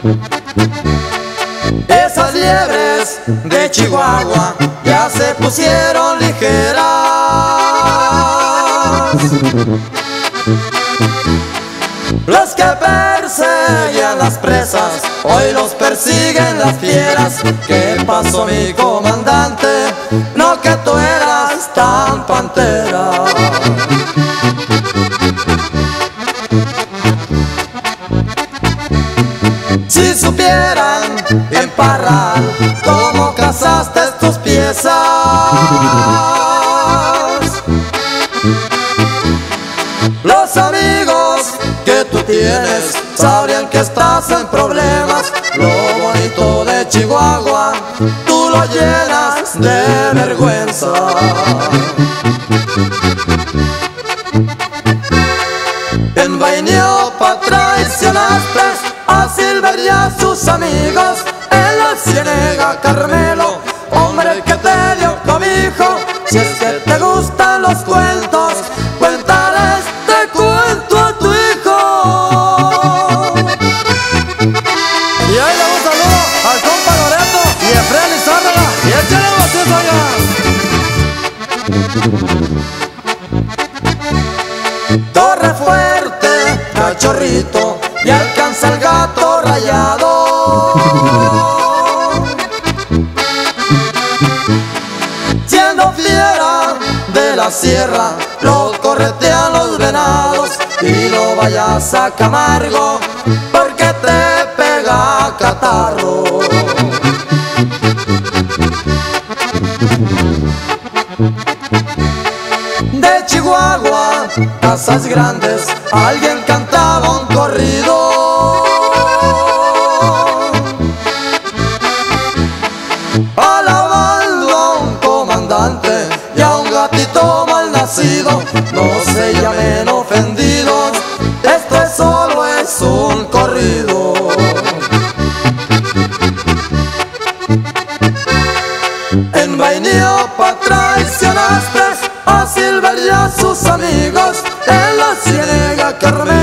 Esas liebres de Chihuahua ya se pusieron ligeras. Los que perseguían las presas, hoy los persiguen las fieras. ¿Qué pasó, mi comandante? No, que tú eras tan pantera. Si supieran en Parral cómo cazaste tus piezas, los amigos que tú tienes sabrían que estás en problemas. Lo bonito de Chihuahua tú lo llenas de vergüenza. En Vainiopa traicionaste a Silver y a sus amigos. En la Ciénega Carmelo, hombre que te dio cobijo. Si es que te gustan los cuentos, cuéntale este cuento a tu hijo. Y ahí le un saludo al compa Loreto y a Efraín Lizárraga. Y échale vacío allá. Torre Fuerte, Cachorrito, y alcanza el Gato Rayado. Siendo fiera de la sierra, lo corretean los venados. Y no vayas a Camargo, porque te pega catarro. De Chihuahua, casas grandes, alguien cantaba un corrido. Alabando a un comandante y a un gatito mal nacido. No se llamen ofendidos, esto solo es un corrido. En Vainiopa traicionaste a Silver y a sus amigos. En la Ciénega Carmelo,